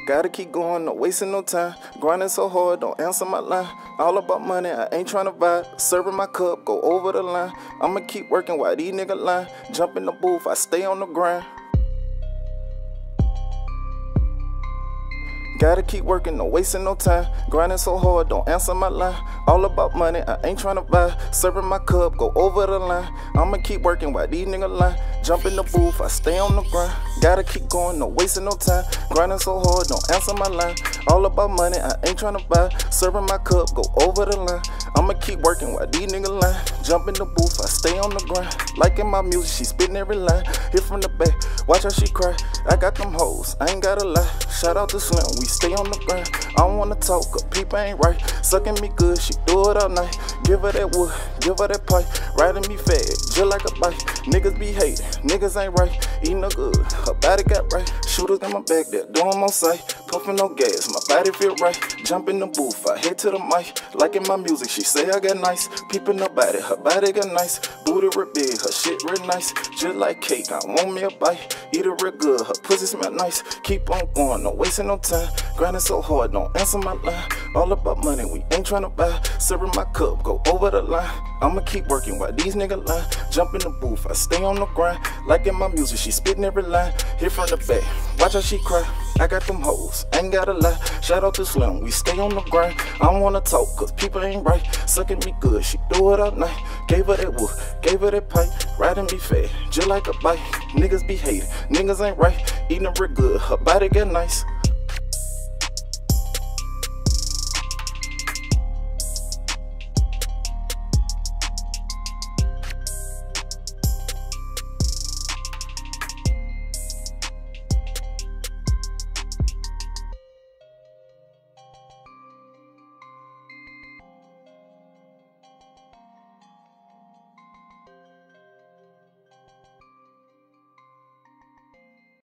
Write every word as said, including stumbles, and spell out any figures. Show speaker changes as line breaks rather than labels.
Gotta keep going, no wasting no time. Grinding so hard, don't answer my line. All about money, I ain't tryna vibe. Serving my cup, go over the line. I'ma keep working while these niggas line. Jump in the booth, I stay on the grind. Gotta keep working, no wasting no time. Grinding so hard, don't answer my line. All about money, I ain't tryna buy. Serving my cup, go over the line. I'ma keep working while these niggas line. Jump in the booth, I stay on the grind. Gotta keep going, no wasting no time. Grinding so hard, don't answer my line. All about money, I ain't tryna buy. Serving my cup, go over the line. I'ma keep working while these niggas line. Jump in the booth, I stay on the grind. Liking my music, she spitting every line. Hit from the back, watch how she cry. I got them hoes, I ain't gotta lie. Shout out to Slim, we stay on the grind. I don't wanna talk, cause people ain't right. Sucking me good, she do it all night. Give her that wood, give her that pipe. Riding me fat, just like a bike. Niggas be hating, niggas ain't right. Eating no good, her body got right. Shooters in my back there, doing on sight. Puffing no gas, my body feel right. Jump in the booth, I head to the mic. Liking my music, she say I got nice. Peeping her body, her body got nice. Booty real big, her shit real nice. Just like cake, I want me a bite. Eat it real good, her pussy smell nice. Keep on going, no wasting no time. Grinding so hard, don't answer my line. All about money, we ain't tryna buy. Serving my cup, go over the line. I'ma keep working while these niggas line. Jump in the booth, I stay on the grind. Liking my music, she spitting every line. Hit from the back, watch how she cry. I got them hoes, ain't gotta lie. Shout out to Slim, we stay on the grind. I don't wanna talk, cause people ain't right. Sucking me good, she do it all night. Gave her that wood, gave her that pipe. Riding me fat, just like a bike. Niggas be hating, niggas ain't right. Eating real good, her body get nice.